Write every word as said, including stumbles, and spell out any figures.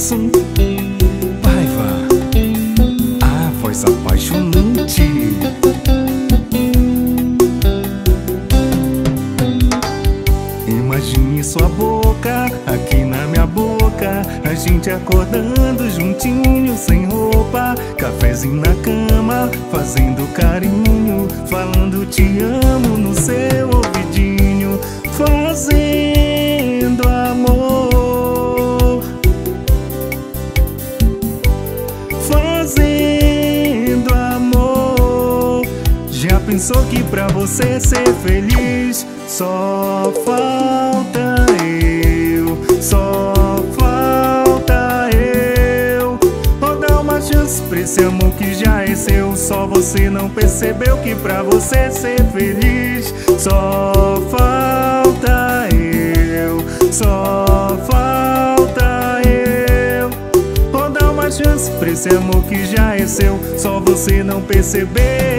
som. Paiva, a voz apaixonante. Imagine sua boca aqui na minha boca, a gente acordando juntinho sem roupa, cafezinho na cama, fazendo carinho, falando te amo no seu ouvidinho, fazendo amor, fazendo amor. Já pensou que pra você ser feliz só falta eu, só falta eu? Ou dá uma chance pra esse amor que já é seu? Só você não percebeu que pra você ser feliz só falta eu, só falta eu. Ou dá uma chance pra esse amor que já é seu? Só você não percebeu.